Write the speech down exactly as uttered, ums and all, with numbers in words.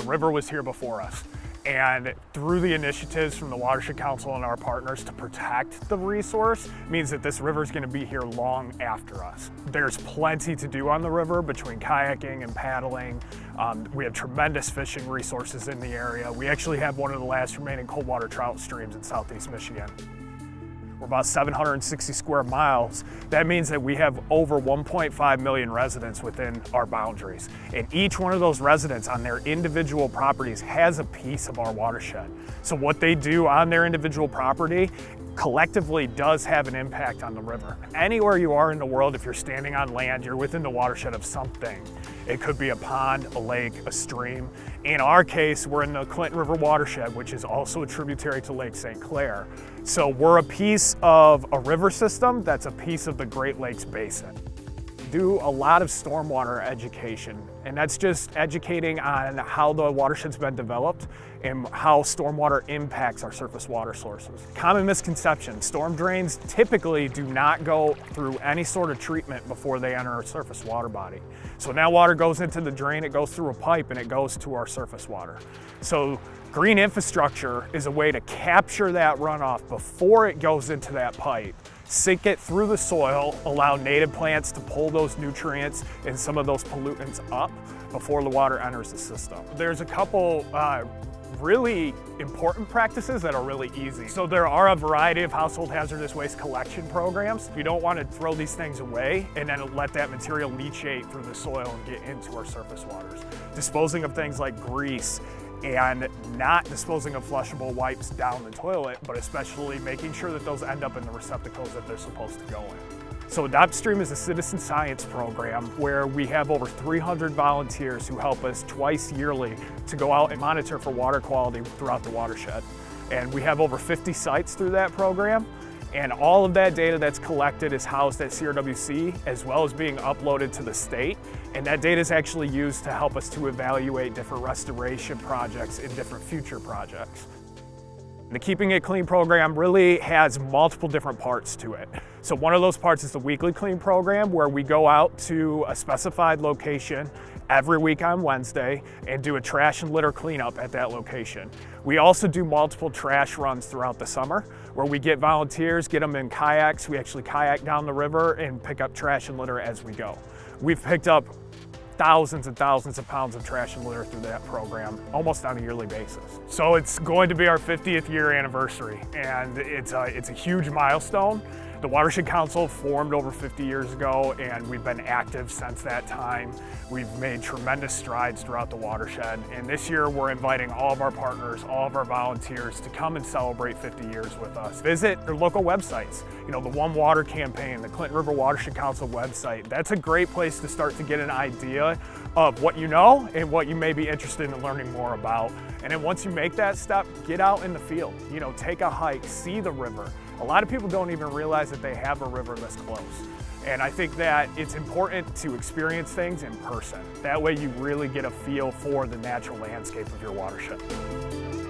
river was here before us. And through the initiatives from the Watershed Council and our partners to protect the resource means that this river is going to be here long after us. There's plenty to do on the river between kayaking and paddling. Um, we have tremendous fishing resources in the area. We actually have one of the last remaining cold water trout streams in southeast Michigan. We're about seven hundred sixty square miles. That means that we have over one point five million residents within our boundaries. And each one of those residents on their individual properties has a piece of our watershed. So what they do on their individual property collectively does have an impact on the river. Anywhere you are in the world, if you're standing on land, you're within the watershed of something. It could be a pond, a lake, a stream. In our case, we're in the Clinton River Watershed, which is also a tributary to Lake Saint Clair. So we're a piece of a river system that's a piece of the Great Lakes Basin. Do a lot of stormwater education, and that's just educating on how the watershed's been developed and how stormwater impacts our surface water sources. Common misconception, storm drains typically do not go through any sort of treatment before they enter a surface water body. So when that water goes into the drain, it goes through a pipe and it goes to our surface water. So green infrastructure is a way to capture that runoff before it goes into that pipe, sink it through the soil, allow native plants to pull those nutrients and some of those pollutants up before the water enters the system. There's a couple uh, really important practices that are really easy. So there are a variety of household hazardous waste collection programs. You don't want to throw these things away and then let that material leachate through the soil and get into our surface waters. Disposing of things like grease, and not disposing of flushable wipes down the toilet, but especially making sure that those end up in the receptacles that they're supposed to go in. So Adopt Stream is a citizen science program where we have over three hundred volunteers who help us twice yearly to go out and monitor for water quality throughout the watershed. And we have over fifty sites through that program. And all of that data that's collected is housed at C R W C as well as being uploaded to the state. And that data is actually used to help us to evaluate different restoration projects and different future projects. The Keeping It Clean program really has multiple different parts to it. So one of those parts is the Weekly Clean program, where we go out to a specified location every week on Wednesday and do a trash and litter cleanup at that location. We also do multiple trash runs throughout the summer where we get volunteers, get them in kayaks. We actually kayak down the river and pick up trash and litter as we go. We've picked up thousands and thousands of pounds of trash and litter through that program, almost on a yearly basis. So it's going to be our fiftieth year anniversary, and it's a, it's a huge milestone. The Watershed Council formed over fifty years ago, and we've been active since that time. We've made tremendous strides throughout the watershed, and this year we're inviting all of our partners, all of our volunteers to come and celebrate fifty years with us. Visit their local websites. You know, the One Water campaign, the Clinton River Watershed Council website. That's a great place to start to get an idea of what you know and what you may be interested in learning more about. And then once you make that step, get out in the field. You know, take a hike, see the river. A lot of people don't even realize that they have a river this close. And I think that it's important to experience things in person. That way you really get a feel for the natural landscape of your watershed.